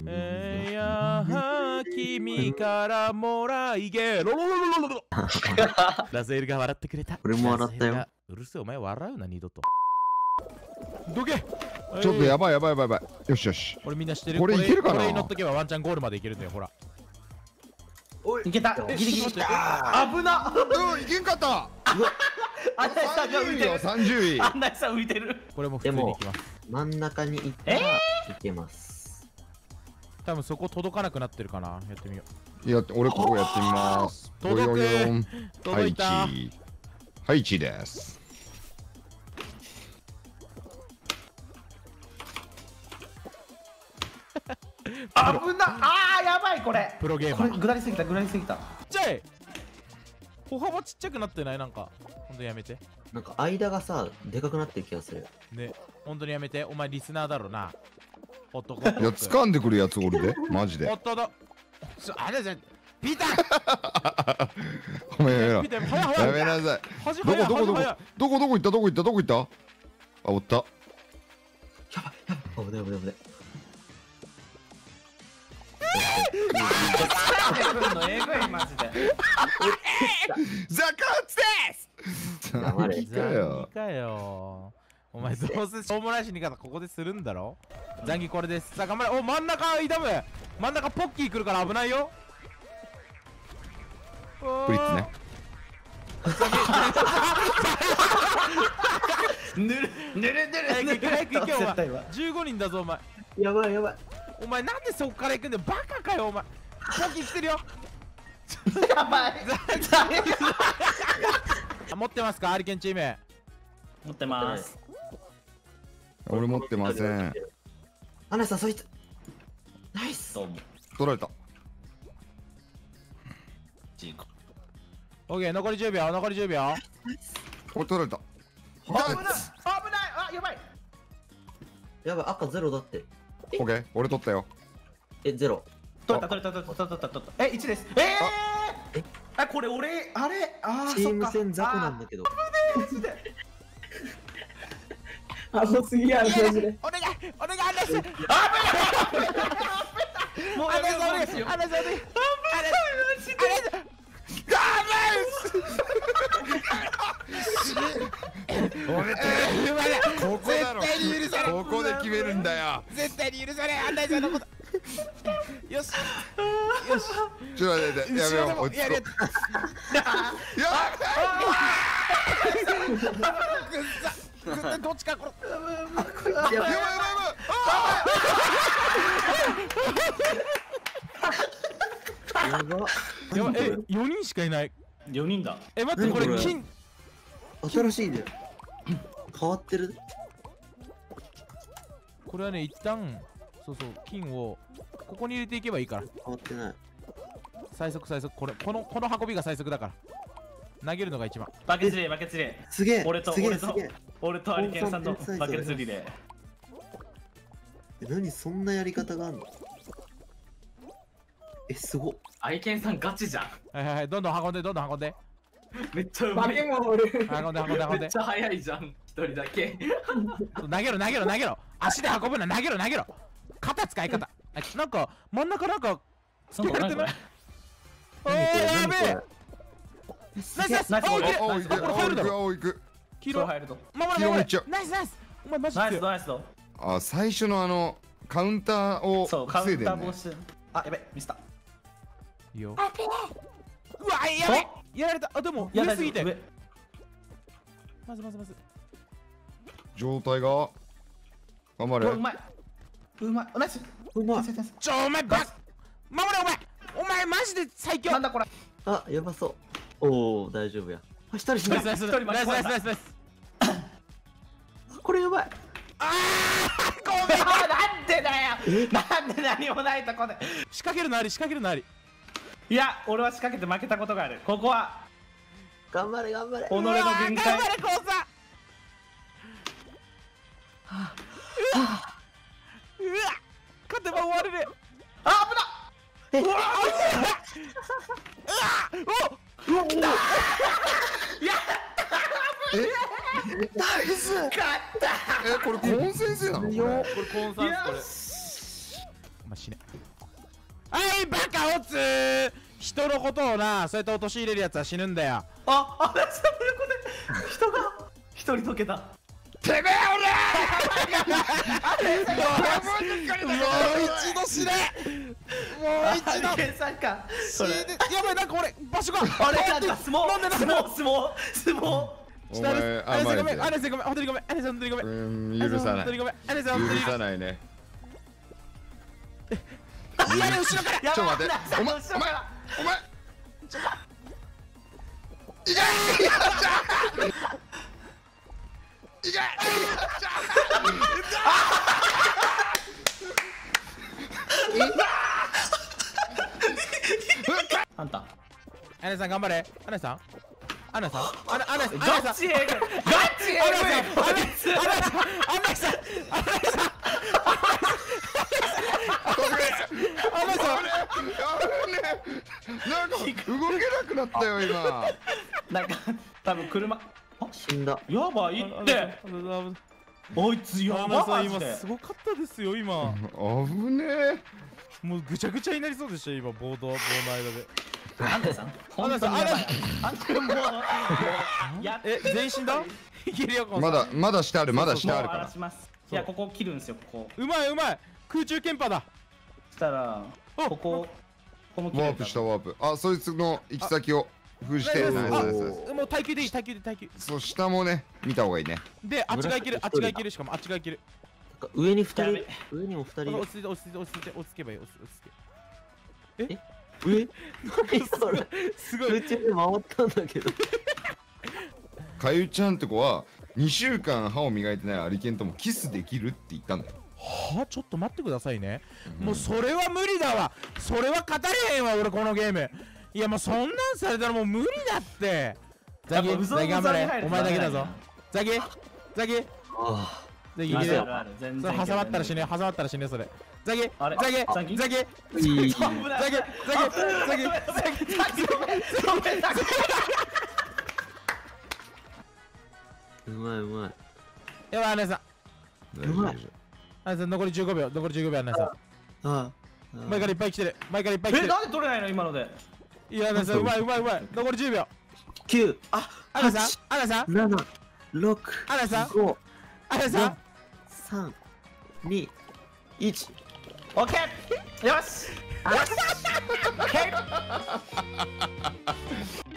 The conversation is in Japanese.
やは君からもらいげロロロロロロロラゼールが笑ってくれた。 俺も笑ったよ。 うるせえ、お前笑うな、二度と。どけ。 ちょっとやばいやばいやばいやばい。よしよし。 俺みんな知ってる。 これいけるかな。 これに乗っとけばワンチャンゴールまでいけるんだよ、ほら。 いけた。ギリギリ。危な。 いけんかった。 アンナイさんが浮いてる。 30位。 アンナイさん浮いてる。 これも普通にいきます。 真ん中に行ったらいけます。 多分そこ届かなくなってるかな。やってみよいや、俺ここやってみます。 届く。届いた。 はい、1です。 危な。やばいこれ。 プロゲーマー。 これぐだりすぎたぐだりすぎた。 ちっちゃい。歩幅ちっちゃくなってない？なんかほんとやめて。 なんか間がさでかくなってる気がする。 ね、ほんとにやめて。お前リスナーだろな。男。 いや、掴んでくるやつおるで、マジで。 おっとだ。あれじゃピーター。 ごめんやめピーターやめなさい。どこ行ったどこ行った。あ、おった。 やばい危ない危ない危ない。 えぐいマジで。 ザカーツです。 黙れ。 かよ。お前どうせしょうもない死に方ここでするんだろ。ザンギこれです。さあ頑張れ。お、真ん中挑む。真ん中ポッキー来るから危ないよ。 プリッツね。 ぬるぬるぬる。 早く行けお前。15人だぞお前。 やばいやばい。 お前なんでそこから行くんだよ。バカかよお前。ポッキー来てるよ。 やばい。 持ってますかハリケーンチーム。 持ってます。 俺持ってません。 アンナさんそいつ。ナイス。 どうも。 取られた。 オッケー、残り10秒、残り10秒。 これ取られた。 危ない危ない。やばい。 やばい赤ゼロだって。 オッケー、俺取ったよ。 ゼロ。 取った。1です。これ俺あれチーム戦雑魚なんだけど。 あのすぎやろマジで。 お願いお願いあんなし。 もうやめよう。 あんなしここだろ。ここで決めるんだよ。 絶対に許されあんなしのこと。よしよし。 ちょっと待って、やめよう。落ち着こう。 どっちかこれ。 やばい。 やば。 4人しかいない。 4人だ。 待ってこれ金。 新しいね。変わってる。 これはね一旦そう金をここに入れていけばいいから。 変わってない。 最速この運びが最速だから投げるのが一番。 バケツリレー。 すげえ。 俺とハリケーンさんのバケツリレー。何そんなやり方があるの。すごっ。 ハリケーンさんガチじゃん。 はいどんどん運んで。 めっちゃうまい。 バケモンおる。 運んでめっちゃ早いじゃん。一人だけ。 投げろ足で運ぶな。投げろ肩使い方。なんか真ん中なんかつけられてない。やべえ。ナイス。 ナイス。 これ入るだろ。 行く。 黄色入ると。 守れ。ナイス。お前マジで。 ナイス。 あ、最初のカウンターを防いでるね。 やべミスった。 いいよ。うわやべやられた。でも上すぎて。まず状態が頑張れ。 うまい。ナイス。 うまい。 お前守れお前マジで最強。 なんだこれ。 あ、やばそう。おお、大丈夫や。一人死んだ。 ナイス。 これやばい。 ごめん。なんでだよ。なんで何もないとこで。 仕掛けるのあり。 いや、俺は仕掛けて負けたことがある。ここは頑張れ。 己の限界。 頑張れコウさん。うわ勝てば終わるね。 危なっ。 ナイス。 勝った。 これコーン先生なの？これこれコーンさんこれ。 ま死ね。はいバカオツー、人のことをなそうやって陥れるやつは死ぬんだよ。 あ、レスの横で人が一人溶けた。 てめえもう一度死ね。もう一度ハリケーンさんか。それ。 やばい、なんか俺場所があれなんか相撲お前アネさんごめん、 甘いぜ。 アネさんごめん、本当にごめん、アネさん本当にごめん、 許さない本当にごめん、アネさん本当に許さないね。 いや後ろからちょっと待って、お前あんた。 アネさん頑張れ、アネさんアネさんアネさんガチエグ。ガチエグ。 アネさんなんか動けなくなったよ今。 なんか多分車。 死んだ。 やばいって。あいつやばい今すごかったですよ今。 危ねえ。 もうぐちゃぐちゃになりそうでした今棒の間で。 アンデさん。 アネさん、 アンデもう。 全員死んだ？いけるよまだしてあるまだしてあるかもう荒ららします。いやここ切るんですよここ。 うまいうまい、空中剣パだ。 したらこの切れたワープしたワープ。あ、そいつの行き先を封じて。ナイスナイスナイス。 もう耐久でいい、耐久で耐久そう下もね見た方がいいね。 で、あっちがいける、あっちがいける、しかもあっちがいける。 上に2 やべ人、上にも2人。 落ち着いて落ち着いて落ち着いて落ち着けばいい、落ち着け。 上何それ。 すごい。 空中で回ったんだけど。 かゆちゃんって子は2週間歯を磨いてないアリケンともキスできるって言ったんだよ。 はあ、ちょっと待ってくださいね。もうそれは無理だわ。それは語れへんわ俺このゲーム。いやもうそんなんされたらもう無理だって。ザギ頑張れ。お前だけだぞ。ザギあザギいけるよ。 全それ挟まったら死ね、挟まったら死ねそれ。ザギあれザギザギザギあ。いい。うまいうまい。 やばい、アネさん。 大丈夫大丈アネさん残り15秒、残り15秒、アネさん。 あ前からいっぱい来てる、前からいっぱい来てる。 なんで取れないの今ので。 いや、アネさんうまいうまいうまい。残り10秒。 9、 アネさんアネさん 7、6、 アネさん 5、 アネさん 3、2、1。 オッケー。よし。よし。オッケー。